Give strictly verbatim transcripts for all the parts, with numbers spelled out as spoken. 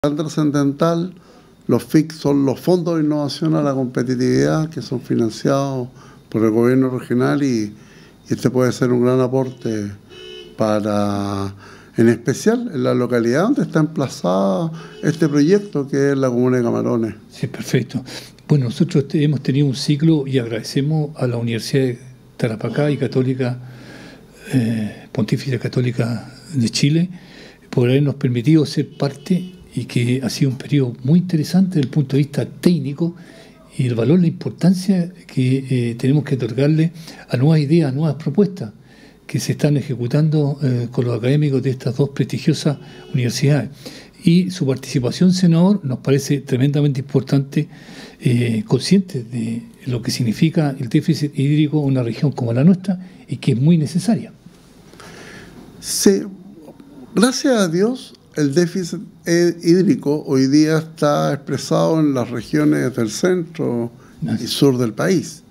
tan trascendental. Los F I C son los fondos de innovación a la competitividad que son financiados por el gobierno regional y, y este puede ser un gran aporte para, en especial en la localidad donde está emplazado este proyecto, que es la comuna de Camarones. Sí, perfecto. Bueno, nosotros hemos tenido un ciclo y agradecemos a la Universidad de Tarapacá y Católica, eh, Pontificia Católica de Chile, por habernos permitido ser parte, y que ha sido un periodo muy interesante desde el punto de vista técnico y el valor, la importancia que eh, tenemos que otorgarle a nuevas ideas, a nuevas propuestas que se están ejecutando eh, con los académicos de estas dos prestigiosas universidades. Y su participación, senador, nos parece tremendamente importante, eh, conscientes de lo que significa el déficit hídrico en una región como la nuestra y que es muy necesaria. Sí, gracias a Dios, el déficit hídrico hoy día está expresado en las regiones del centro y sur del país.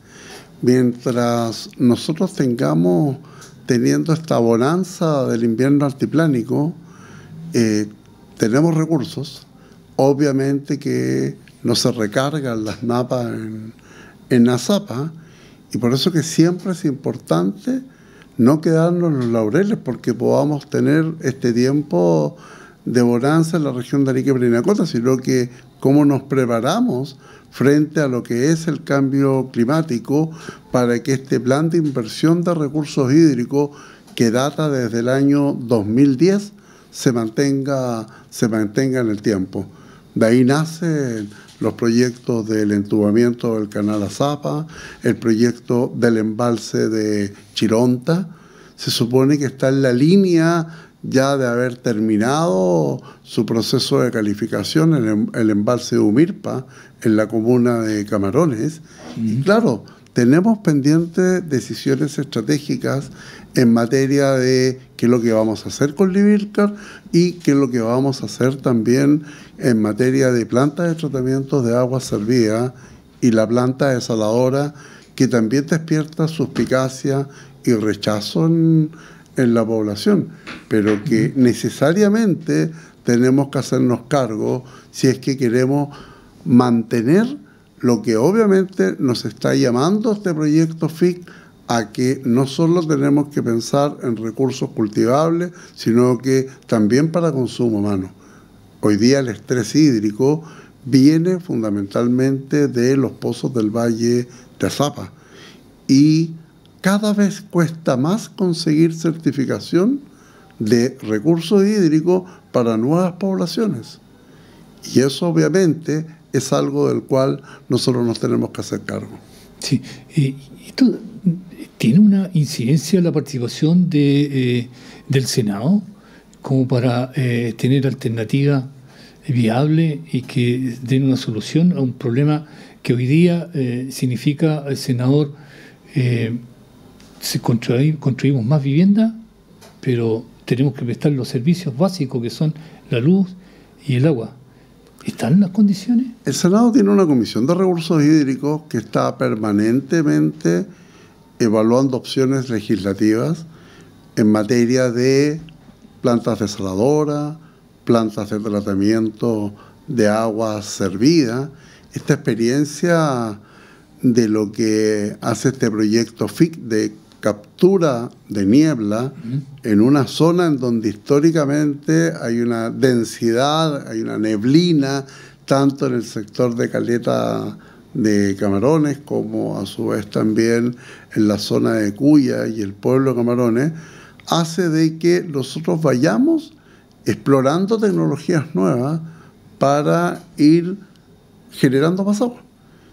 Mientras nosotros tengamos teniendo esta bonanza del invierno altiplánico, eh, tenemos recursos. Obviamente que no se recargan las napas en, en Azapa, y por eso que siempre es importante no quedarnos en los laureles, porque podamos tener este tiempo de bonanza en la región de Arica y Parinacota, sino que cómo nos preparamos frente a lo que es el cambio climático para que este plan de inversión de recursos hídricos, que data desde el año dos mil diez, se mantenga, se mantenga en el tiempo. De ahí nacen los proyectos del entubamiento del canal Azapa, el proyecto del embalse de Chironta. Se supone que está en la línea ya de haber terminado su proceso de calificación en el embalse de Humirpa, en la comuna de Camarones. Uh-huh. Y claro, tenemos pendientes decisiones estratégicas en materia de qué es lo que vamos a hacer con Libilcar y qué es lo que vamos a hacer también en materia de plantas de tratamiento de agua servida y la planta desaladora, que también despierta suspicacia y rechazo en, en la población, pero que necesariamente tenemos que hacernos cargo si es que queremos mantener lo que obviamente nos está llamando este proyecto F I C, a que no solo tenemos que pensar en recursos cultivables, sino que también para consumo humano. Hoy día el estrés hídrico viene fundamentalmente de los pozos del Valle de Azapa, y cada vez cuesta más conseguir certificación de recursos hídricos para nuevas poblaciones. Y eso obviamente es algo del cual nosotros nos tenemos que hacer cargo. Sí, eh, esto tiene una incidencia la participación de, eh, del Senado como para eh, tener alternativas viables y que den una solución a un problema que hoy día eh, significa, el senador, eh, si construimos, construimos más vivienda, pero tenemos que prestar los servicios básicos que son la luz y el agua. ¿Están en las condiciones? El Senado tiene una comisión de recursos hídricos que está permanentemente evaluando opciones legislativas en materia de plantas desaladoras, plantas de tratamiento de agua servida. Esta experiencia de lo que hace este proyecto F I C de captura de niebla uh-huh. en una zona en donde históricamente hay una densidad, hay una neblina, tanto en el sector de Caleta de Camarones como a su vez también en la zona de Cuya y el pueblo de Camarones, hace de que nosotros vayamos explorando tecnologías nuevas para ir generando más agua.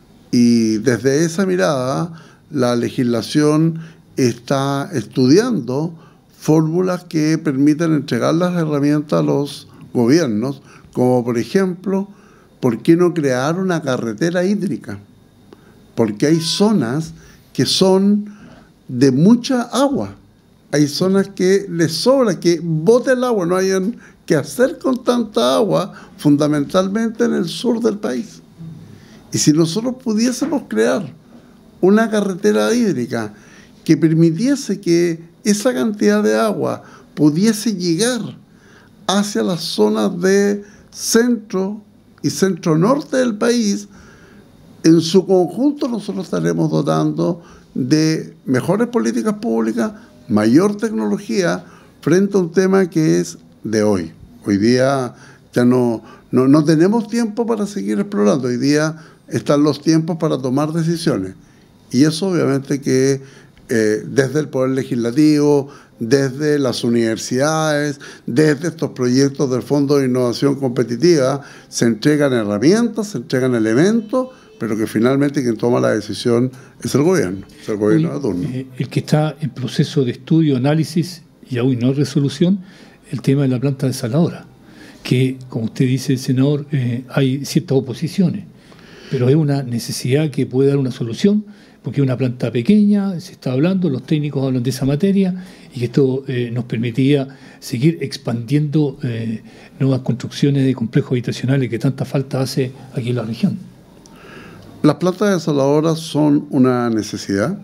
Y desde esa mirada, la legislación está estudiando fórmulas que permitan entregar las herramientas a los gobiernos, como por ejemplo, ¿por qué no crear una carretera hídrica? Porque hay zonas que son de mucha agua. Hay zonas que les sobra, que bote el agua, no hayan que hacer con tanta agua, fundamentalmente en el sur del país. Y si nosotros pudiésemos crear una carretera hídrica que permitiese que esa cantidad de agua pudiese llegar hacia las zonas de centro y centro-norte del país, en su conjunto nosotros estaremos dotando de mejores políticas públicas, mayor tecnología, frente a un tema que es de hoy. Hoy día ya no, no, no tenemos tiempo para seguir explorando, hoy día están los tiempos para tomar decisiones. Y eso obviamente que eh, desde el Poder Legislativo, desde las universidades, desde estos proyectos del Fondo de Innovación Competitiva, se entregan herramientas, se entregan elementos, pero que finalmente quien toma la decisión es el gobierno, es el gobierno de turno. Eh, el que está en proceso de estudio, análisis y aún no resolución, el tema de la planta desaladora, que, como usted dice, senador, eh, hay ciertas oposiciones, pero es una necesidad que puede dar una solución, porque es una planta pequeña, se está hablando, los técnicos hablan de esa materia, y que esto eh, nos permitiría seguir expandiendo eh, nuevas construcciones de complejos habitacionales que tanta falta hace aquí en la región. Las plantas desaladoras son una necesidad.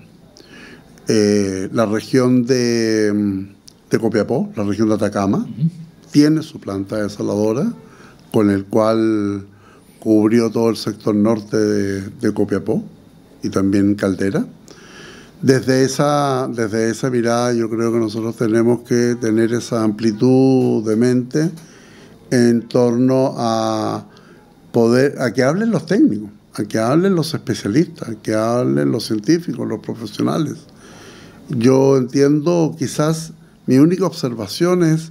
Eh, la región de, de Copiapó, la región de Atacama, uh-huh. tiene su planta desaladora, con el cual cubrió todo el sector norte de, de Copiapó y también Caldera. Desde esa, desde esa mirada yo creo que nosotros tenemos que tener esa amplitud de mente en torno a poder, a que hablen los técnicos, a que hablen los especialistas, a que hablen los científicos, los profesionales. Yo entiendo, quizás mi única observación es,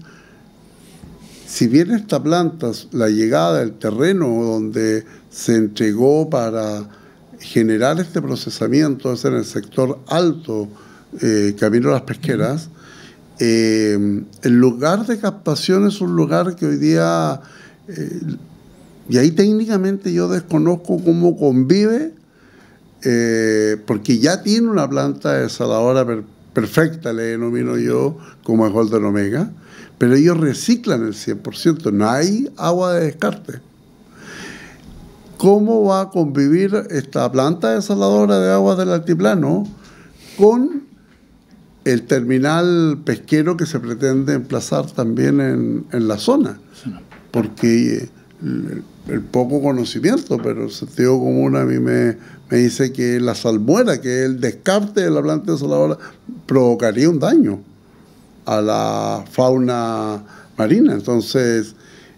si bien esta planta, la llegada del terreno donde se entregó para generar este procesamiento es en el sector alto, eh, camino a las pesqueras, eh, el lugar de captación es un lugar que hoy día, eh, y ahí técnicamente yo desconozco cómo convive, eh, porque ya tiene una planta desaladora per, perfecta, le denomino yo, como es Golden Omega, pero ellos reciclan el cien por ciento, no hay agua de descarte. ¿Cómo va a convivir esta planta desaladora de aguas del altiplano con el terminal pesquero que se pretende emplazar también en, en la zona? Porque el, el poco conocimiento, pero el sentido común a mí me, me dice que la salmuera, que es el descarte de la planta desaladora, provocaría un daño a la fauna marina. Entonces,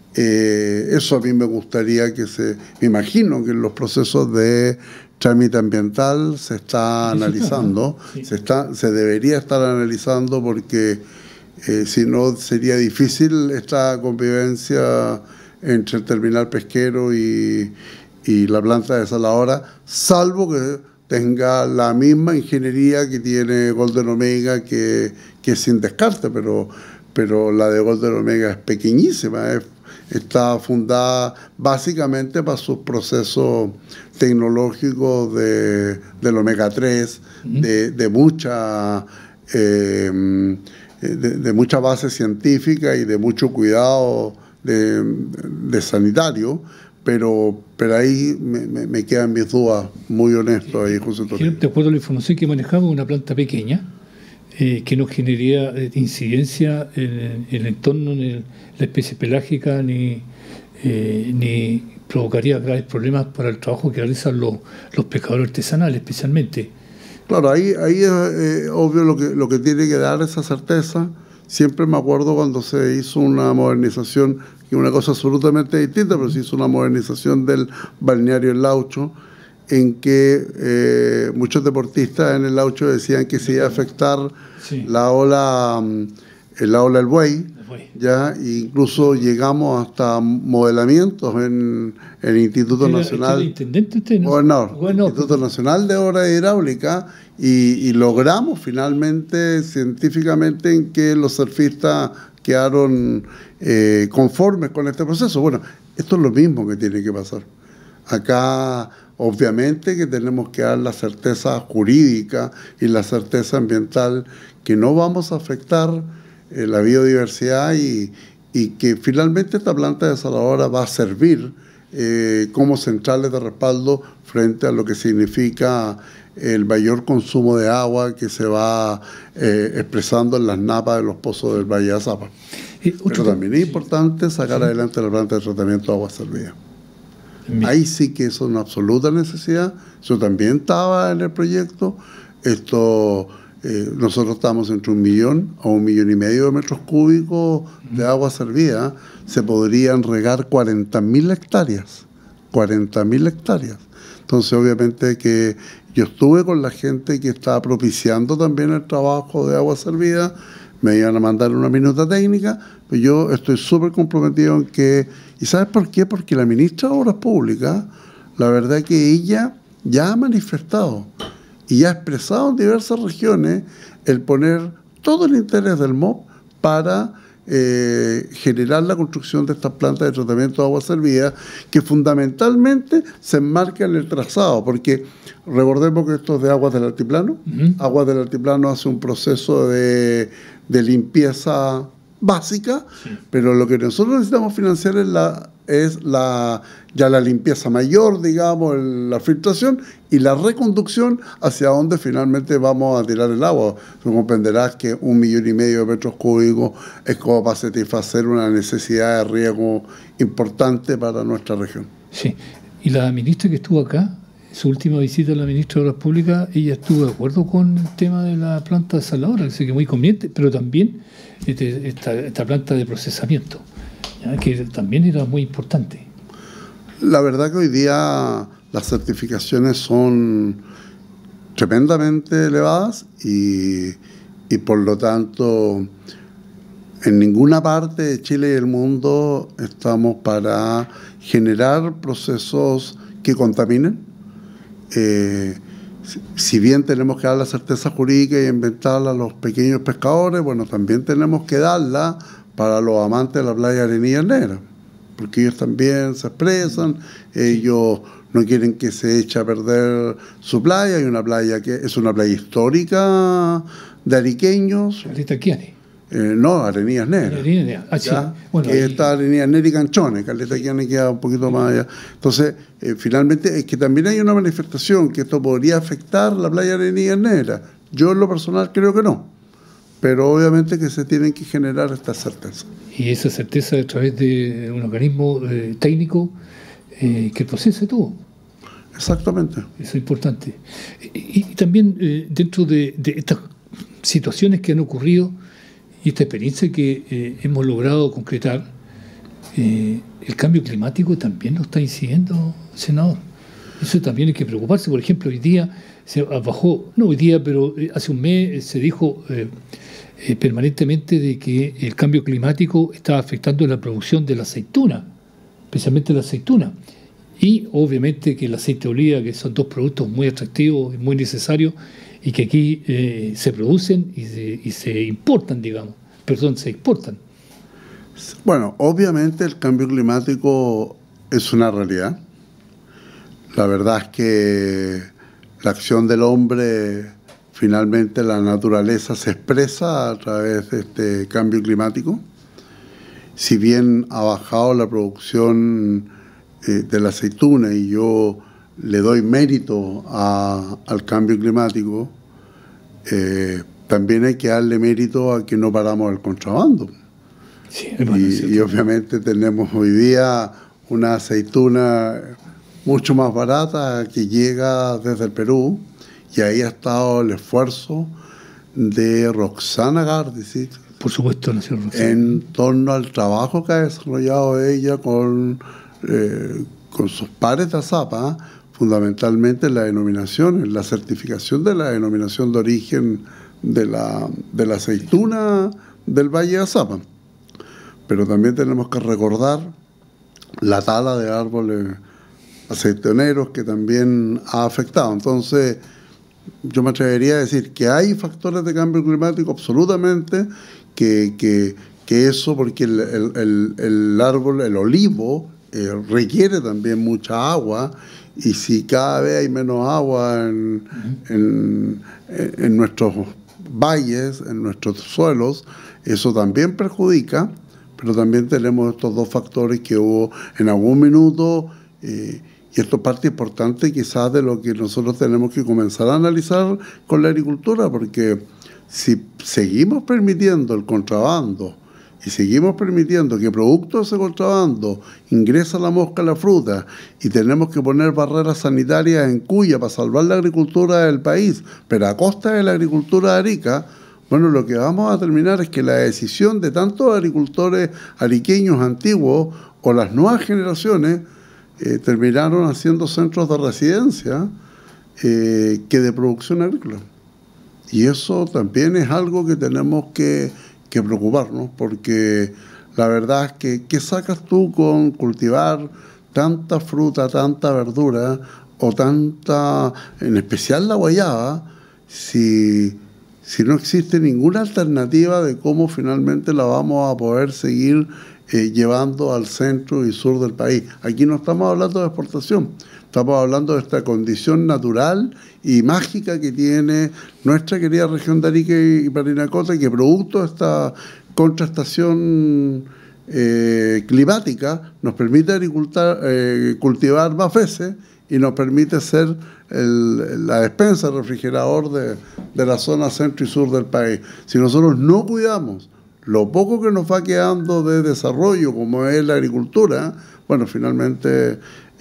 Eh, eso a mí me gustaría que se, me imagino que en los procesos de trámite ambiental se está analizando, sí. se, está, se debería estar analizando porque eh, si no sería difícil esta convivencia entre el terminal pesquero y, y la planta desaladora, salvo que tenga la misma ingeniería que tiene Golden Omega, que, que es sin descarte, pero, pero la de Golden Omega es pequeñísima, es está fundada básicamente para sus procesos tecnológicos de, del omega tres, uh-huh. de, de, mucha, eh, de, de mucha base científica y de mucho cuidado de, de sanitario, pero, pero ahí me, me, me quedan mis dudas, muy honesto ahí, José Torres. De acuerdo a la información que manejamos, una planta pequeña, Eh, que no generaría eh, incidencia en, en el entorno, en el, la especie pelágica, ni, eh, ni provocaría graves problemas para el trabajo que realizan los, los pescadores artesanales, especialmente. Claro, ahí, ahí es eh, obvio lo que, lo que tiene que dar esa certeza. Siempre me acuerdo cuando se hizo una modernización, que es una cosa absolutamente distinta, pero se hizo una modernización del balneario El Laucho, en que eh, muchos deportistas en el Laucho decían que se iba a afectar sí. la ola la ola del buey, ya, e incluso llegamos hasta modelamientos en el Instituto ¿Era, Nacional el intendente usted, no? Gobernador, bueno, Instituto Nacional de Obras Hidráulicas, y, y logramos finalmente científicamente en que los surfistas quedaron eh, conformes con este proceso. Bueno, esto es lo mismo que tiene que pasar acá. Obviamente que tenemos que dar la certeza jurídica y la certeza ambiental que no vamos a afectar eh, la biodiversidad y, y que finalmente esta planta desaladora va a servir eh, como centrales de respaldo frente a lo que significa el mayor consumo de agua que se va eh, expresando en las napas de los pozos del Valle de Azapa. Eh, Pero también es importante sacar sí. adelante la planta de tratamiento de agua servida. Bien. Ahí sí que eso es una absoluta necesidad. Eso también estaba en el proyecto. Esto, eh, nosotros estamos entre un millón a un millón y medio de metros cúbicos de agua servida. Se podrían regar cuarenta mil hectáreas. cuarenta mil hectáreas. Entonces, obviamente que yo estuve con la gente que estaba propiciando también el trabajo de agua servida. Me iban a mandar una minuta técnica, pero yo estoy súper comprometido en que... ¿Y sabes por qué? Porque la ministra de Obras Públicas, la verdad que ella ya ha manifestado y ya ha expresado en diversas regiones el poner todo el interés del M O P para eh, generar la construcción de estas plantas de tratamiento de agua servida, que fundamentalmente se enmarca en el trazado, porque recordemos que esto es de Aguas del Altiplano. Uh-huh. Aguas del Altiplano hace un proceso de, de limpieza básica, sí. Pero lo que nosotros necesitamos financiar es la es la ya la limpieza mayor, digamos, el, la filtración y la reconducción hacia donde finalmente vamos a tirar el agua. Tú comprenderás que un millón y medio de metros cúbicos es como para satisfacer una necesidad de riego importante para nuestra región. Sí, y la ministra que estuvo acá, su última visita a la ministra de Obras Públicas, ella estuvo de acuerdo con el tema de la planta desaladora, así que muy conveniente, pero también este, esta, esta planta de procesamiento, ¿ya? Que también era muy importante. La verdad que hoy día las certificaciones son tremendamente elevadas y, y por lo tanto en ninguna parte de Chile y el mundo estamos para generar procesos que contaminen. Eh, si bien tenemos que dar la certeza jurídica y inventarla a los pequeños pescadores, bueno, también tenemos que darla para los amantes de la playa Arenillas Negras, porque ellos también se expresan, ellos no quieren que se eche a perder su playa. Hay una playa que es una playa histórica de ariqueños. Eh, no, Arenillas Negras. Arenillas, ah, sí. Bueno, que ahí... está Arenillas Negras y Canchones, Caleta Quiane queda un poquito más allá. Entonces, eh, finalmente, es que también hay una manifestación que esto podría afectar la playa Arenillas Negras. Yo en lo personal creo que no, pero obviamente que se tienen que generar estas certezas. Y esa certeza a través de un organismo eh, técnico eh, que procese todo. Exactamente. Eso es importante. Y, y también eh, dentro de, de estas situaciones que han ocurrido, y esta experiencia que eh, hemos logrado concretar, eh, el cambio climático también nos está incidiendo, senador. Eso también hay que preocuparse. Por ejemplo, hoy día se bajó, no hoy día, pero hace un mes se dijo eh, eh, permanentemente de que el cambio climático estaba afectando la producción de la aceituna, especialmente la aceituna. Y obviamente que el aceite de oliva, que son dos productos muy atractivos y muy necesarios, y que aquí eh, se producen y se, y se importan, digamos, perdón, se exportan. Bueno, obviamente el cambio climático es una realidad. La verdad es que la acción del hombre, finalmente la naturaleza se expresa a través de este cambio climático. Si bien ha bajado la producción eh, de la aceituna y yo le doy mérito a, al cambio climático, eh, también hay que darle mérito a que no paramos el contrabando. Sí, y, y obviamente tenemos hoy día una aceituna mucho más barata que llega desde el Perú, y ahí ha estado el esfuerzo de Roxana Gardi, por supuesto, la señora Roxana, en torno al trabajo que ha desarrollado ella con, eh, con sus pares de Azapa, fundamentalmente la denominación, la certificación de la denominación de origen de la, de la aceituna del Valle de Azapa. Pero también tenemos que recordar la tala de árboles aceituneros que también ha afectado. Entonces, yo me atrevería a decir que hay factores de cambio climático absolutamente, que, que, que eso, porque el, el, el, el árbol, el olivo, eh, requiere también mucha agua, y si cada vez hay menos agua en, uh-huh. en, en nuestros valles, en nuestros suelos, eso también perjudica. Pero también tenemos estos dos factores que hubo en algún minuto, eh, y esto es parte importante quizás de lo que nosotros tenemos que comenzar a analizar con la agricultura, porque si seguimos permitiendo el contrabando y seguimos permitiendo que producto de ese contrabando ingresa la mosca a la fruta y tenemos que poner barreras sanitarias en Cuya para salvar la agricultura del país, pero a costa de la agricultura de Arica, bueno, lo que vamos a terminar es que la decisión de tantos agricultores ariqueños antiguos o las nuevas generaciones eh, terminaron haciendo centros de residencia eh, que de producción agrícola. Y eso también es algo que tenemos que, que preocuparnos, porque la verdad es que ¿qué sacas tú con cultivar tanta fruta, tanta verdura o tanta, en especial la guayaba, si, si no existe ninguna alternativa de cómo finalmente la vamos a poder seguir eh, llevando al centro y sur del país? Aquí no estamos hablando de exportación, estamos hablando de esta condición natural y mágica que tiene nuestra querida región de Arica y Parinacota, que producto de esta contrastación eh, climática nos permite agricultar, eh, cultivar más veces y nos permite ser el, la despensa, el refrigerador de, de la zona centro y sur del país. Si nosotros no cuidamos lo poco que nos va quedando de desarrollo, como es la agricultura, bueno, finalmente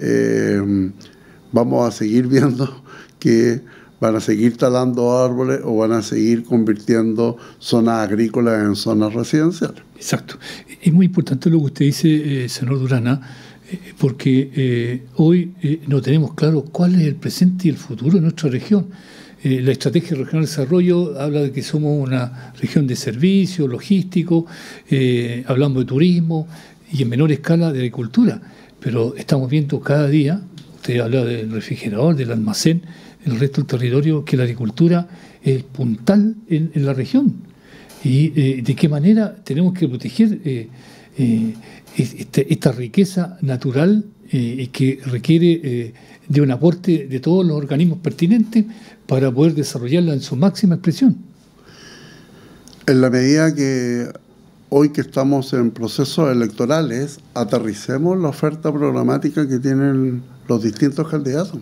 eh, vamos a seguir viendo que van a seguir talando árboles o van a seguir convirtiendo zonas agrícolas en zonas residenciales. Exacto. Es muy importante lo que usted dice, eh, senador Durana, eh, porque eh, hoy eh, no tenemos claro cuál es el presente y el futuro de nuestra región. Eh, la Estrategia Regional de Desarrollo habla de que somos una región de servicios, logístico, eh, hablamos de turismo y en menor escala de agricultura, pero estamos viendo cada día, usted habla del refrigerador, del almacén, el resto del territorio, que la agricultura es puntal en, en la región. Y eh, de qué manera tenemos que proteger eh, eh, este, esta riqueza natural eh, que requiere eh, de un aporte de todos los organismos pertinentes para poder desarrollarla en su máxima expresión. En la medida que hoy que estamos en procesos electorales, aterricemos la oferta programática que tienen los distintos candidatos.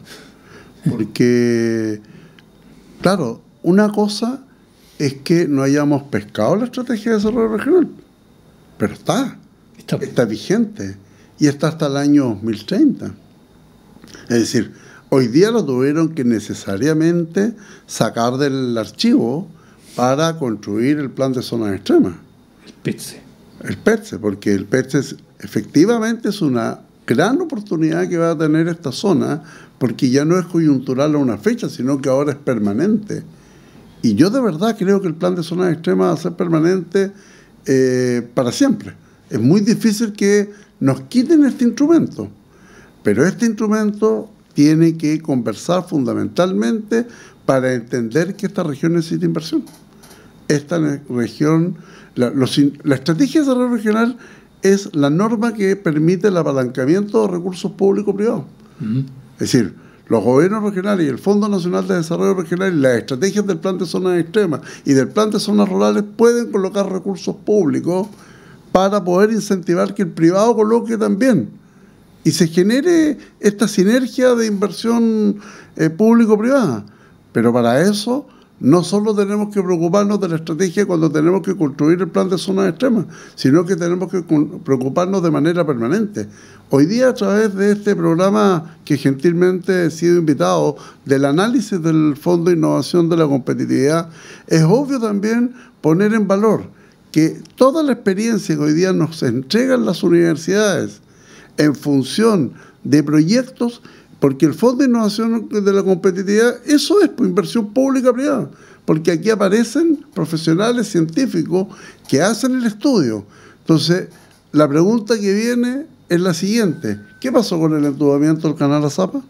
Porque, claro, una cosa es que no hayamos pescado la estrategia de desarrollo regional, pero está, está, está vigente y está hasta el año dos mil treinta. Es decir, hoy día lo tuvieron que necesariamente sacar del archivo para construir el plan de zonas extremas. El P E T S E. El P E T S E, porque el P E T S E es, efectivamente es una gran oportunidad que va a tener esta zona, porque ya no es coyuntural a una fecha, sino que ahora es permanente. Y yo de verdad creo que el plan de zonas extremas va a ser permanente eh, para siempre. Es muy difícil que nos quiten este instrumento, pero este instrumento tiene que conversar fundamentalmente para entender que esta región necesita inversión. Esta región, la, los, la estrategia de desarrollo regional es la norma que permite el apalancamiento de recursos público-privados. Uh-huh. Es decir, los gobiernos regionales y el Fondo Nacional de Desarrollo Regional y las estrategias del plan de zonas extremas y del plan de zonas rurales pueden colocar recursos públicos para poder incentivar que el privado coloque también y se genere esta sinergia de inversión eh, público-privada. Pero para eso no solo tenemos que preocuparnos de la estrategia cuando tenemos que construir el plan de zonas extremas, sino que tenemos que preocuparnos de manera permanente. Hoy día, a través de este programa que gentilmente he sido invitado, del análisis del Fondo de Innovación de la Competitividad, es obvio también poner en valor que toda la experiencia que hoy día nos entregan las universidades en función de proyectos, porque el Fondo de Innovación de la Competitividad, eso es pues, inversión pública-privada, porque aquí aparecen profesionales científicos que hacen el estudio. Entonces, la pregunta que viene es la siguiente: ¿qué pasó con el entubamiento del canal Azapa?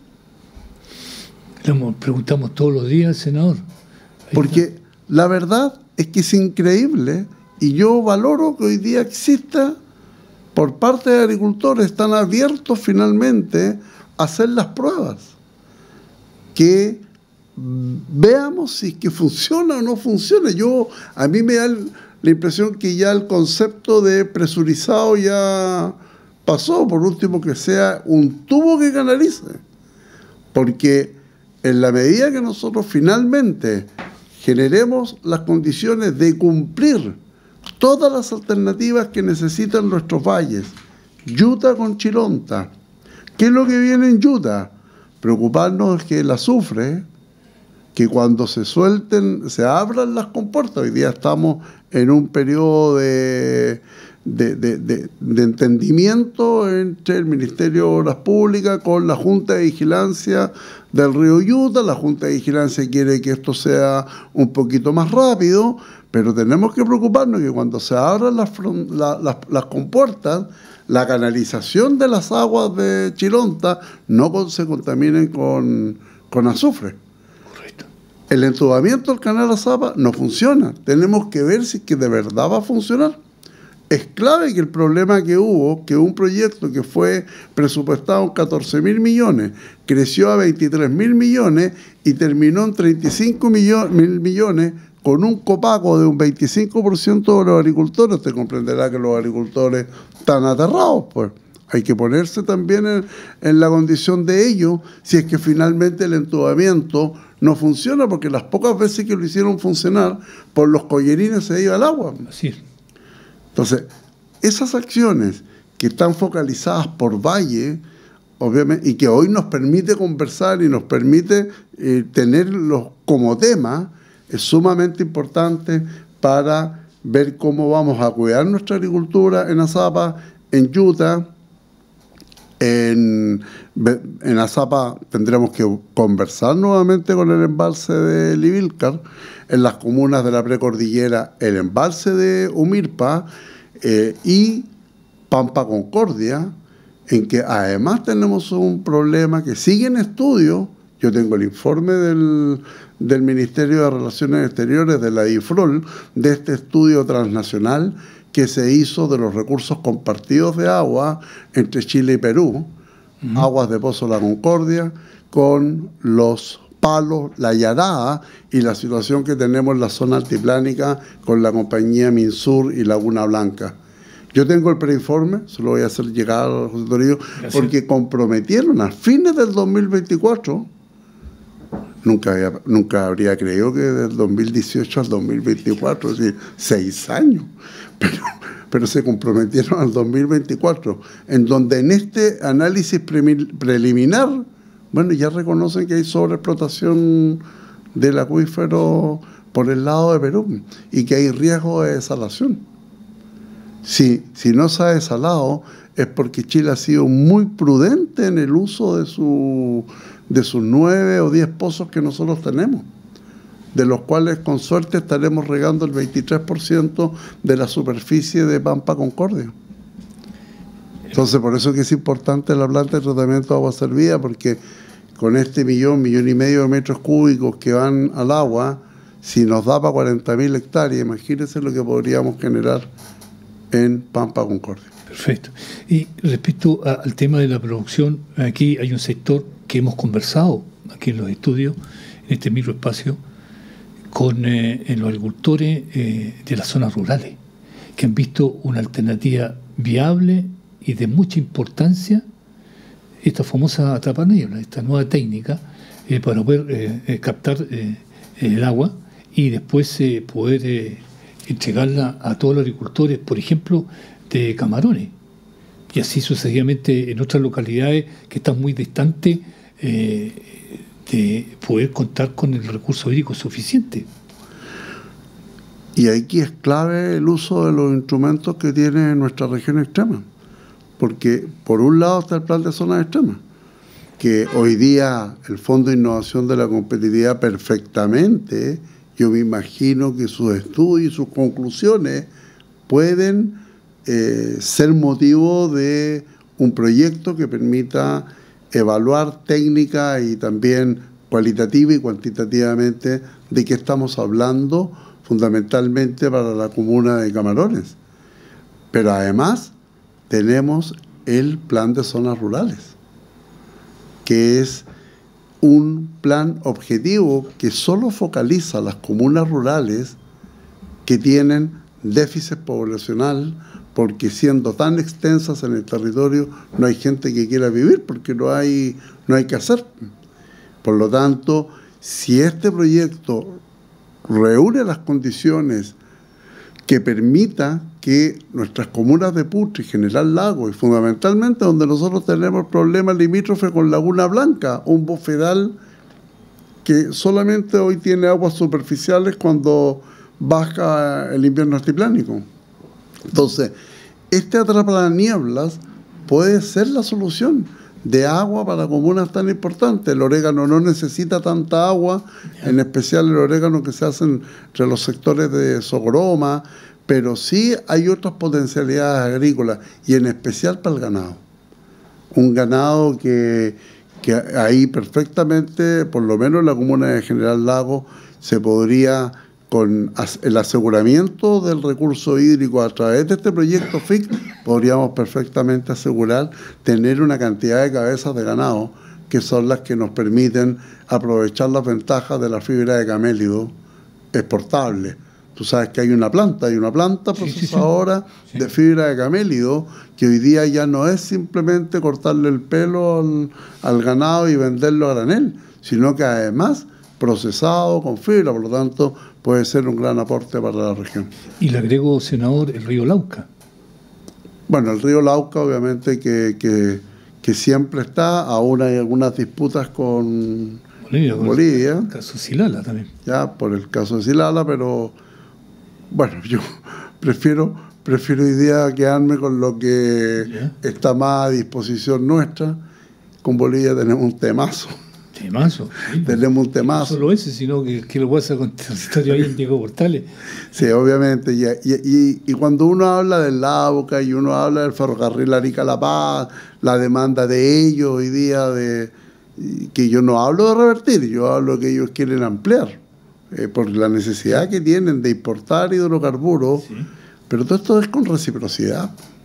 Lo preguntamos todos los días al senador. Ahí porque está. La verdad es que es increíble, y yo valoro que hoy día exista, por parte de agricultores, están abiertos finalmente hacer las pruebas, que veamos si es que funciona o no funciona. Yo, a mí me da la impresión que ya el concepto de presurizado ya pasó, por último que sea un tubo que canalice, porque en la medida que nosotros finalmente generemos las condiciones de cumplir todas las alternativas que necesitan nuestros valles. Yuta con Chilonta. ¿Qué es lo que viene en Yuta? Preocuparnos que el azufre, que cuando se suelten, se abran las compuertas. Hoy día estamos en un periodo de, de, de, de, de entendimiento entre el Ministerio de Obras Públicas con la Junta de Vigilancia del río Yuta. La Junta de Vigilancia quiere que esto sea un poquito más rápido, pero tenemos que preocuparnos que cuando se abran las, la, las, las compuertas, la canalización de las aguas de Chilonta no se contaminen con, con azufre. El entubamiento del canal Azapa no funciona. Tenemos que ver si es que de verdad va a funcionar. Es clave que el problema que hubo, que un proyecto que fue presupuestado en catorce mil millones, creció a veintitrés mil millones y terminó en treinta y cinco mil millones con un copago de un veinticinco por ciento de los agricultores. Usted comprenderá que los agricultores están aterrados, pues. Hay que ponerse también en, en la condición de ellos si es que finalmente el entubamiento no funciona, porque las pocas veces que lo hicieron funcionar, por los collerines se iba al agua. Así es. Entonces, esas acciones que están focalizadas por valle, obviamente, y que hoy nos permite conversar y nos permite eh, tenerlos como tema, es sumamente importante para ver cómo vamos a cuidar nuestra agricultura en Azapa, en Yuta. En, en Azapa tendremos que conversar nuevamente con el embalse de Libilcar, en las comunas de la precordillera el embalse de Humirpa eh, y Pampa Concordia, en que además tenemos un problema que sigue en estudio. Yo tengo el informe del, del Ministerio de Relaciones Exteriores, de la I F R O L, de este estudio transnacional que se hizo de los recursos compartidos de agua entre Chile y Perú, uh-huh. Aguas de Pozo La Concordia, con los palos, la Yarada y la situación que tenemos en la zona altiplánica con la compañía Minsur y Laguna Blanca. Yo tengo el preinforme, se lo voy a hacer llegar al José Torillo, porque comprometieron a fines del dos mil veinticuatro, nunca, había, nunca habría creído que del dos mil dieciocho al dos mil veinticuatro, es decir, seis años, pero, pero se comprometieron al dos mil veinticuatro, en donde en este análisis pre preliminar, bueno, ya reconocen que hay sobreexplotación del acuífero por el lado de Perú y que hay riesgo de desalación. Si, si no se ha desalado es porque Chile ha sido muy prudente en el uso de, su, de sus nueve o diez pozos que nosotros tenemos, de los cuales con suerte estaremos regando el veintitrés por ciento de la superficie de Pampa Concordia. Entonces, por eso que es importante la planta de tratamiento de agua servida, porque con este millón, millón y medio de metros cúbicos que van al agua, si nos da para cuarenta mil hectáreas, imagínense lo que podríamos generar en Pampa Concordia. Perfecto. Y respecto a, al tema de la producción, aquí hay un sector que hemos conversado aquí en los estudios, en este microespacio, con eh, en los agricultores eh, de las zonas rurales, que han visto una alternativa viable y de mucha importancia, esta famosa atrapaniebla, esta nueva técnica eh, para poder eh, eh, captar eh, el agua y después eh, poder eh, entregarla a todos los agricultores, por ejemplo, de Camarones, y así sucesivamente en otras localidades que están muy distantes eh, de poder contar con el recurso hídrico suficiente. Y aquí es clave el uso de los instrumentos que tiene nuestra región extrema, porque por un lado está el plan de zonas extremas, que hoy día el Fondo de Innovación de la Competitividad perfectamente, yo me imagino que sus estudios y sus conclusiones pueden eh, ser motivo de un proyecto que permita evaluar técnica y también cualitativa y cuantitativamente de qué estamos hablando fundamentalmente para la comuna de Camarones. Pero además tenemos el plan de zonas rurales, que es un plan objetivo que solo focaliza las comunas rurales que tienen déficit poblacional, porque siendo tan extensas en el territorio no hay gente que quiera vivir porque no hay, no hay que hacer. Por lo tanto, si este proyecto reúne las condiciones que permita que nuestras comunas de Putre y General Lago, y fundamentalmente donde nosotros tenemos problemas limítrofes con Laguna Blanca, un bofedal que solamente hoy tiene aguas superficiales cuando baja el invierno altiplánico. Entonces, este atrapanieblas puede ser la solución de agua para comunas tan importantes. El orégano no necesita tanta agua, en especial el orégano que se hace entre los sectores de Sogroma, pero sí hay otras potencialidades agrícolas, y en especial para el ganado. Un ganado que, que ahí perfectamente, por lo menos en la comuna de General Lago, se podría, con el aseguramiento del recurso hídrico a través de este proyecto F I C, podríamos perfectamente asegurar tener una cantidad de cabezas de ganado que son las que nos permiten aprovechar las ventajas de la fibra de camélido exportable. Tú sabes que hay una planta, hay una planta procesadora sí, sí, sí. de fibra de camélido que hoy día ya no es simplemente cortarle el pelo al, al ganado y venderlo a granel, sino que además procesado con fibra, por lo tanto puede ser un gran aporte para la región. Y le agrego, senador, el río Lauca. Bueno, el río Lauca obviamente que, que, que siempre está, aún hay algunas disputas con Bolivia, con Bolivia. El caso Silala también. Ya, por el caso de Silala, pero bueno, yo prefiero, prefiero hoy día quedarme con lo que ¿Ya? está más a disposición nuestra. Con Bolivia tenemos un temazo. Temazo. Sí, tenemos un temazo. No solo ese, sino que, que lo pasa con territorio ahí en Diego Portales. Sí, obviamente. Y, y, y, y cuando uno habla del Lauca y uno habla del ferrocarril Arica-La Paz, la demanda de ellos hoy día, de que yo no hablo de revertir, yo hablo que ellos quieren ampliar, eh, por la necesidad que tienen de importar hidrocarburos, sí. Pero todo esto es con reciprocidad.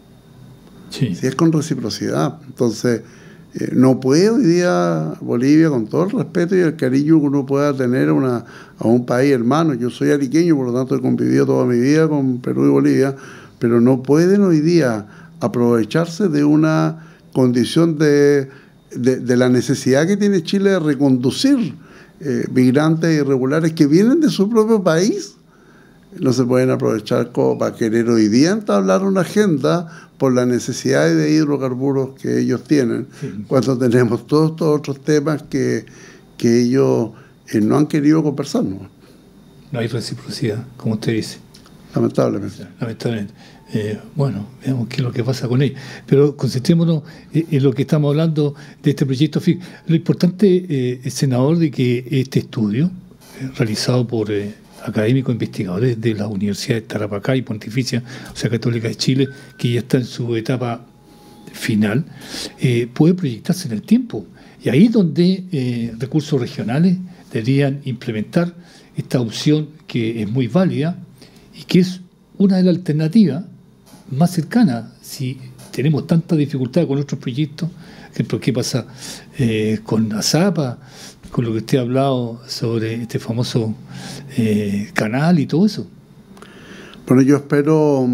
Sí. Sí, es con reciprocidad. Entonces, Eh, no puede hoy día Bolivia, con todo el respeto y el cariño que uno pueda tener a, una, a un país hermano. Yo soy ariqueño, por lo tanto he convivido toda mi vida con Perú y Bolivia, pero no pueden hoy día aprovecharse de una condición de, de, de la necesidad que tiene Chile de reconducir eh, migrantes irregulares que vienen de su propio país. No se pueden aprovechar como para querer hoy día entablar una agenda por la necesidad de hidrocarburos que ellos tienen, sí. Cuando tenemos todos estos otros temas que, que ellos eh, no han querido conversar. ¿no? no hay reciprocidad, como usted dice. Lamentablemente. Lamentablemente. Eh, bueno, veamos qué es lo que pasa con ellos. Pero concentrémonos en lo que estamos hablando de este proyecto F I C. Lo importante, eh, senador, de que este estudio, eh, realizado por Eh, académicos investigadores de las universidades de Tarapacá y Pontificia, o sea, Católica de Chile, que ya está en su etapa final, eh, puede proyectarse en el tiempo. Y ahí es donde eh, recursos regionales deberían implementar esta opción que es muy válida y que es una de las alternativas más cercanas. Si tenemos tanta dificultad con otros proyectos, ejemplo, ¿qué pasa eh, con Azapa? Con lo que usted ha hablado sobre este famoso eh, canal y todo eso. Bueno, yo espero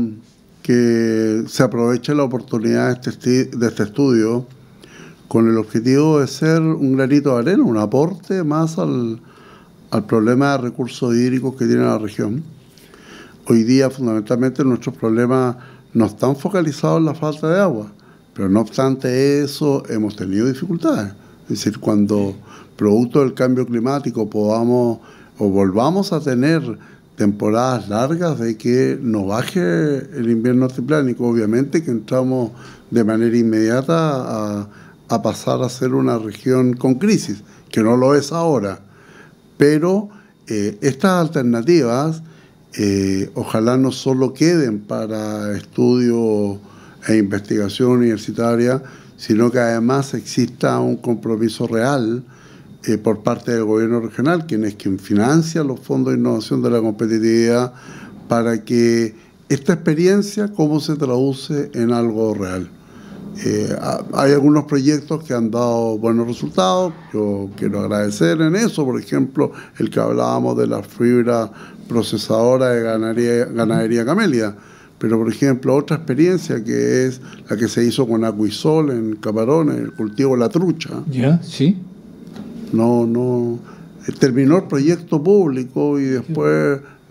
que se aproveche la oportunidad de este, de este estudio con el objetivo de ser un granito de arena, un aporte más al, al problema de recursos hídricos que tiene la región. Hoy día, fundamentalmente, nuestros problemas no están focalizados en la falta de agua, pero no obstante eso, hemos tenido dificultades. Es decir, cuando producto del cambio climático podamos o volvamos a tener temporadas largas de que no baje el invierno altiplánico, obviamente que entramos de manera inmediata a, a pasar a ser una región con crisis, que no lo es ahora. Pero eh, estas alternativas eh, ojalá no solo queden para estudio e investigación universitaria, sino que además exista un compromiso real eh, por parte del gobierno regional, quien es quien financia los fondos de innovación de la competitividad, para que esta experiencia, cómo se traduce en algo real. Eh, hay algunos proyectos que han dado buenos resultados, yo quiero agradecer en eso, por ejemplo, el que hablábamos de la fibra procesadora de ganadería, ganadería camélia. Pero, por ejemplo, otra experiencia que es la que se hizo con Acuisol en Camarones, el cultivo de la trucha. ¿Ya? ¿Sí? No, no. Terminó el proyecto público y después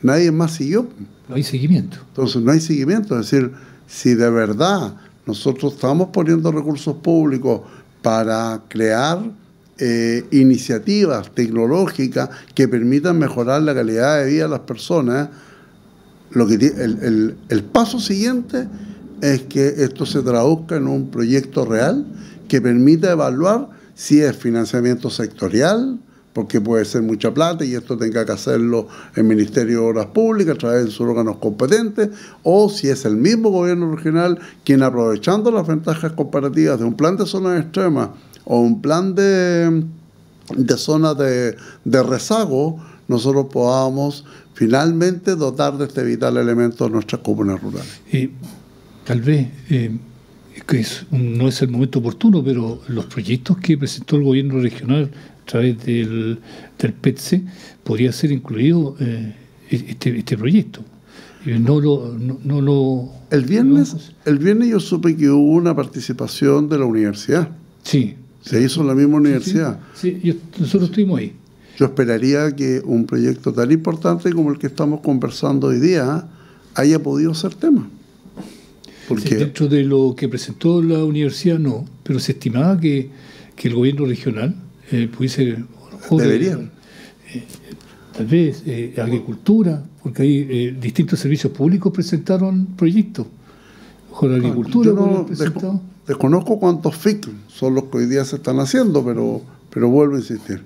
nadie más siguió. No hay seguimiento. Entonces no hay seguimiento, es decir, si de verdad nosotros estamos poniendo recursos públicos para crear eh, iniciativas tecnológicas que permitan mejorar la calidad de vida de las personas, lo que el, el, el paso siguiente es que esto se traduzca en un proyecto real que permita evaluar si es financiamiento sectorial, porque puede ser mucha plata y esto tenga que hacerlo el Ministerio de Obras Públicas a través de sus órganos competentes, o si es el mismo gobierno regional quien, aprovechando las ventajas comparativas de un plan de zonas extremas o un plan de, de zonas de, de rezago, nosotros podamos finalmente dotar de este vital elemento a nuestras comunas rurales. Eh, tal vez eh, que es, no es el momento oportuno, pero los proyectos que presentó el gobierno regional a través del, del P E T S E podría ser incluido eh, este, este proyecto. Eh, no lo, no, no lo el viernes, no, el viernes yo supe que hubo una participación de la universidad. Sí. Se sí, hizo en la misma universidad. Sí, sí, yo, nosotros estuvimos ahí. Yo esperaría que un proyecto tan importante como el que estamos conversando hoy día haya podido ser tema. Porque sí, dentro de lo que presentó la universidad no, pero se estimaba que, que el gobierno regional eh, pudiese... Debería. Eh, tal vez eh, agricultura, porque hay eh, distintos servicios públicos presentaron proyectos. Ojo, la agricultura yo no desco desconozco cuántos F I C son los que hoy día se están haciendo, pero, pero vuelvo a insistir.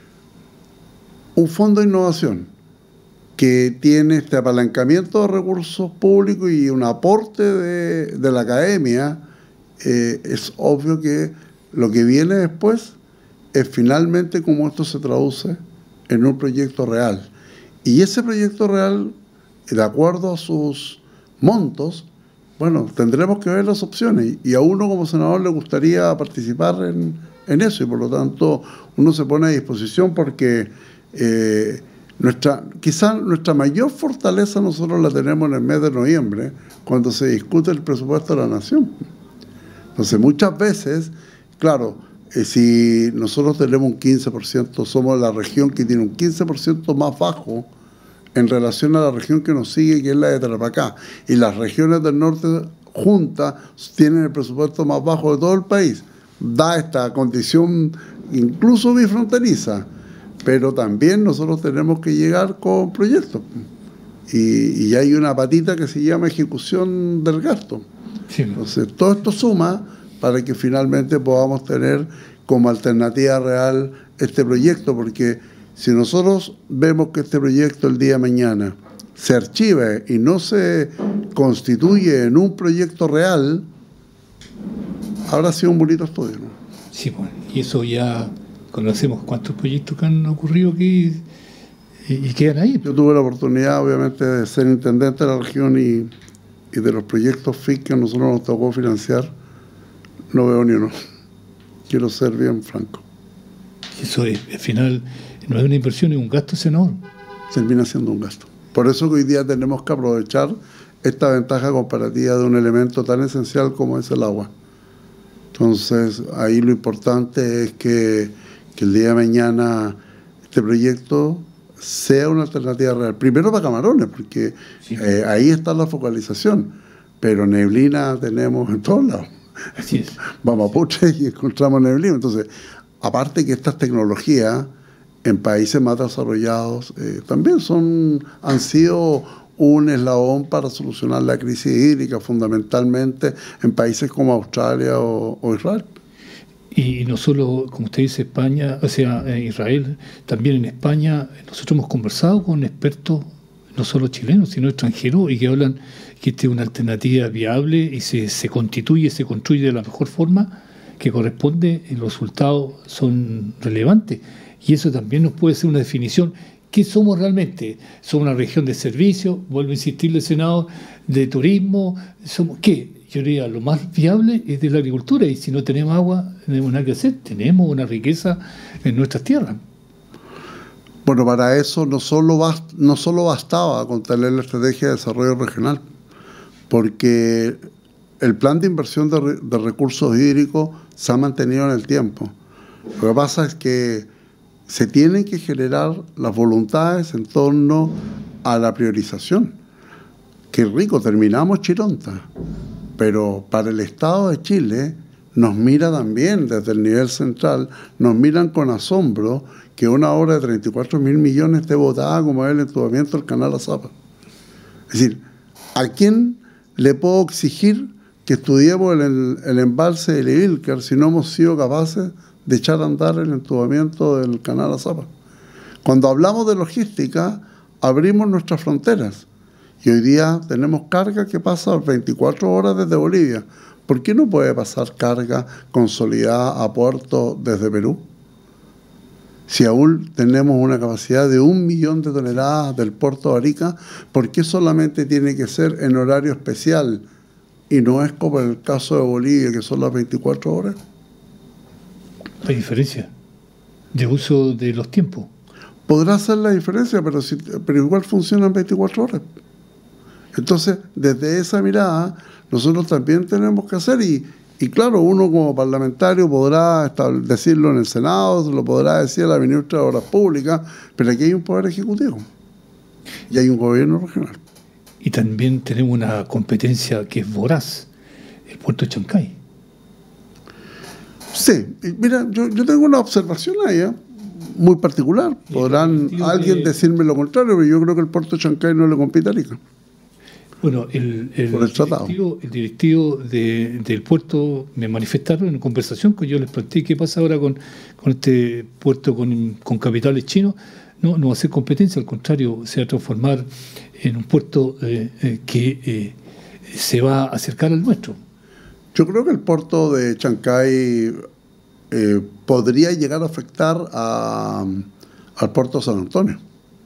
Un fondo de innovación que tiene este apalancamiento de recursos públicos y un aporte de, de la academia, eh, es obvio que lo que viene después es finalmente cómo esto se traduce en un proyecto real. Y ese proyecto real, de acuerdo a sus montos, bueno, tendremos que ver las opciones. Y a uno como senador le gustaría participar en, en eso, y por lo tanto uno se pone a disposición porque eh, nuestra, quizás nuestra mayor fortaleza nosotros la tenemos en el mes de noviembre, cuando se discute el presupuesto de la nación. Entonces muchas veces, claro, eh, si nosotros tenemos un quince por ciento, somos la región que tiene un quince por ciento más bajo en relación a la región que nos sigue, que es la de Tarapacá, y las regiones del norte juntas tienen el presupuesto más bajo de todo el país, da esta condición incluso bifronteriza, pero también nosotros tenemos que llegar con proyectos, y, y hay una patita que se llama ejecución del gasto. Sí. Entonces todo esto suma para que finalmente podamos tener como alternativa real este proyecto, porque si nosotros vemos que este proyecto el día de mañana se archiva y no se constituye en un proyecto real, habrá sido un bonito estudio, ¿no? Sí, bueno, y eso ya conocemos cuántos proyectos que han ocurrido aquí y, y quedan ahí. Yo tuve la oportunidad, obviamente, de ser intendente de la región y, y de los proyectos F I C que a nosotros nos tocó financiar, no veo ni uno. Quiero ser bien franco. Eso es, al final... No es una inversión, es un gasto, senador. Termina siendo un gasto. Por eso que hoy día tenemos que aprovechar esta ventaja comparativa de un elemento tan esencial como es el agua. Entonces, ahí lo importante es que, que el día de mañana este proyecto sea una alternativa real. Primero para Camarones, porque sí. eh, ahí está la focalización, pero neblina tenemos en todos lados. Así es. Vamos a Putre y encontramos neblina. Entonces, aparte que estas tecnologías en países más desarrollados eh, también son, han sido un eslabón para solucionar la crisis hídrica, fundamentalmente en países como Australia o, o Israel. Y no solo, como usted dice, España, o sea, en Israel, también en España, nosotros hemos conversado con expertos, no solo chilenos, sino extranjeros, y que hablan que esta es una alternativa viable y se, se constituye, se construye de la mejor forma que corresponde, y los resultados son relevantes. Y eso también nos puede ser una definición. ¿Qué somos realmente? ¿Somos una región de servicios? Vuelvo a insistirle, Senado, de turismo. ¿Somos qué? Yo diría, lo más viable es de la agricultura, y si no tenemos agua, no tenemos nada que hacer. Tenemos una riqueza en nuestras tierras. Bueno, para eso no solo, bast no solo bastaba con tener la estrategia de desarrollo regional, porque el plan de inversión de, re de recursos hídricos se ha mantenido en el tiempo. Lo que pasa es que se tienen que generar las voluntades en torno a la priorización. Qué rico, terminamos Chironta, pero para el Estado de Chile nos mira también desde el nivel central, nos miran con asombro que una obra de treinta y cuatro mil millones esté votada como el entubamiento del canal Azapa. Es decir, ¿a quién le puedo exigir que estudiemos el, el embalse de Levilcar si no hemos sido capaces de echar a andar el entubamiento del canal Azapa? Cuando hablamos de logística, abrimos nuestras fronteras y hoy día tenemos carga que pasa veinticuatro horas desde Bolivia. ¿Por qué no puede pasar carga consolidada a puerto desde Perú? Si aún tenemos una capacidad de un millón de toneladas del puerto de Arica, ¿por qué solamente tiene que ser en horario especial y no es como en el caso de Bolivia, que son las veinticuatro horas? Hay diferencia de uso de los tiempos. Podrá ser la diferencia, pero, si, pero igual funcionan veinticuatro horas. Entonces, desde esa mirada, nosotros también tenemos que hacer, y, y claro, uno como parlamentario podrá decirlo en el Senado, lo podrá decir a la ministra de Obras Públicas, pero aquí hay un poder ejecutivo y hay un gobierno regional. Y también tenemos una competencia que es voraz, el puerto de Chancay. Sí, mira, yo, yo tengo una observación ahí, ¿eh? muy particular. Podrán alguien que... decirme lo contrario, pero yo creo que el puerto de Chancay no le compite a Arica. Bueno, el, el, el directivo, el directivo de, del puerto me manifestaron en conversación que yo les planteé qué pasa ahora con, con este puerto con, con capitales chinos. No, no va a ser competencia, al contrario, se va a transformar en un puerto eh, eh, que eh, se va a acercar al nuestro. Yo creo que el puerto de Chancay eh, podría llegar a afectar a, al puerto de San Antonio.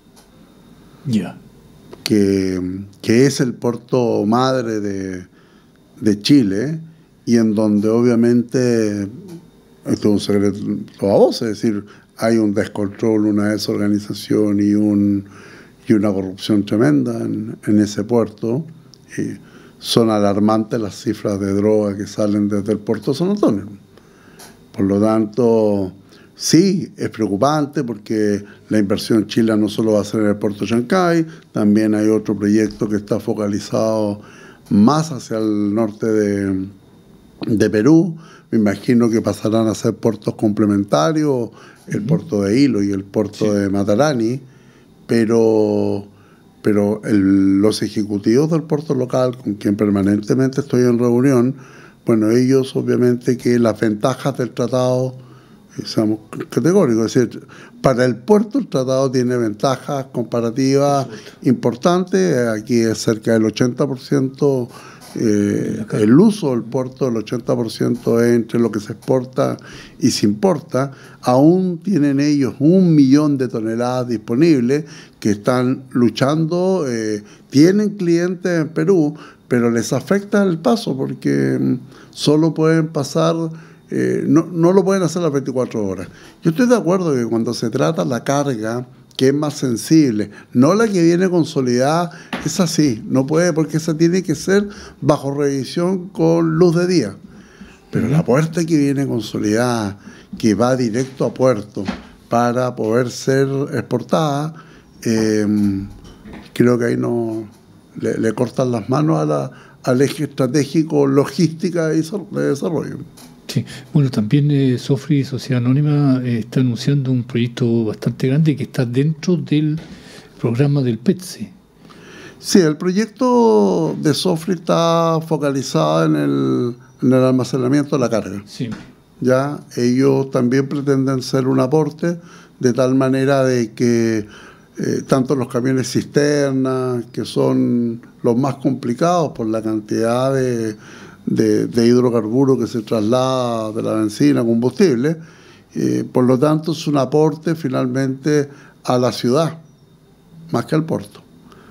Ya. Yeah. Que, que es el puerto madre de, de Chile y en donde obviamente, esto es un secreto a voces, es decir, hay un descontrol, una desorganización y, un, y una corrupción tremenda en, en ese puerto. Y son alarmantes las cifras de droga que salen desde el puerto de San Antonio. Por lo tanto, sí, es preocupante porque la inversión chilena no solo va a ser en el puerto de Chancay, también hay otro proyecto que está focalizado más hacia el norte de, de Perú. Me imagino que pasarán a ser puertos complementarios, el puerto de Hilo y el puerto sí. de Matarani, pero, pero el, los ejecutivos del puerto local, con quien permanentemente estoy en reunión, bueno, ellos obviamente que las ventajas del tratado, seamos categóricos, es decir, para el puerto el tratado tiene ventajas comparativas importantes. Aquí es cerca del ochenta por ciento eh, el uso del puerto, el ochenta por ciento es entre lo que se exporta y se importa. Aún tienen ellos un millón de toneladas disponibles que están luchando, eh, tienen clientes en Perú, pero les afecta el paso porque solo pueden pasar. Eh, no, no lo pueden hacer las veinticuatro horas. Yo estoy de acuerdo que cuando se trata la carga, que es más sensible, no la que viene consolidada, es así, no puede, porque esa tiene que ser bajo revisión con luz de día. Pero la puerta que viene consolidada, que va directo a puerto para poder ser exportada, eh, creo que ahí no le, le cortan las manos a la, al eje estratégico, logística y de desarrollo. Sí, bueno, también eh, Sofri, Sociedad Anónima, eh, está anunciando un proyecto bastante grande que está dentro del programa del P E T S E. Sí, el proyecto de Sofri está focalizado en el, en el almacenamiento de la carga. Sí. Ya, ellos también pretenden ser un aporte de tal manera de que eh, tanto los camiones cisternas, que son los más complicados por la cantidad de De, de hidrocarburos que se traslada de la benzina a combustible, eh, por lo tanto es un aporte finalmente a la ciudad más que al puerto,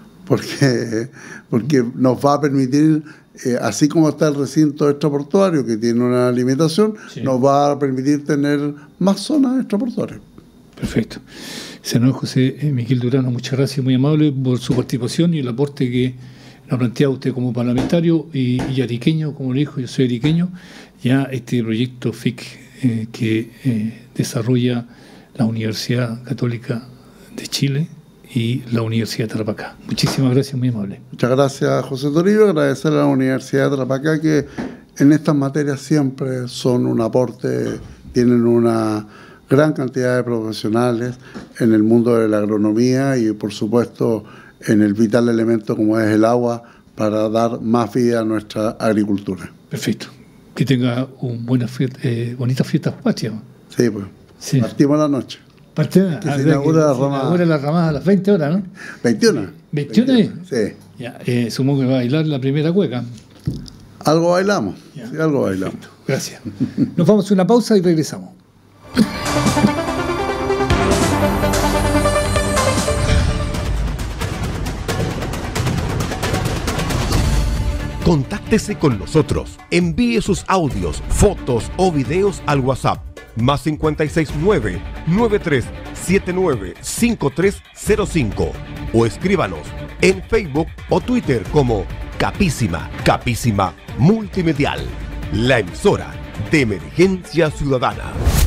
porque, porque nos va a permitir, eh, así como está el recinto extraportuario que tiene una limitación, sí. nos va a permitir tener más zonas extraportuarias. Perfecto. Senador José Miguel Durano, muchas gracias, muy amable por su participación y el aporte que lo ha planteado usted como parlamentario y, y ariqueño, como le dijo, yo soy ariqueño, ya este proyecto F I C eh, que eh, desarrolla la Universidad Católica de Chile y la Universidad de Tarapacá. Muchísimas gracias, muy amable. Muchas gracias, José Toribio. Agradecer a la Universidad de Tarapacá que en estas materias siempre son un aporte, tienen una gran cantidad de profesionales en el mundo de la agronomía y, por supuesto, en el vital elemento como es el agua para dar más vida a nuestra agricultura. Perfecto. Que tenga un buena fiesta, eh, bonitas fiestas patrias. Sí, pues. Sí. Partimos la noche. Partimos, que se inaugura la ramada. inaugura la ramada a las veinte horas, ¿no? veintiuna. ¿veintiuna? Sí. Ya, eh, supongo que va a bailar la primera cueca. Algo bailamos. Sí, algo bailamos. Perfecto. Gracias. Nos vamos a una pausa y regresamos. Contáctese con nosotros. Envíe sus audios, fotos o videos al WhatsApp más cincuenta y seis nueve, nueve tres siete nueve, cinco tres cero cinco o escríbanos en Facebook o Twitter como Capísima, Capísima Multimedial, la emisora de Emergencia Ciudadana.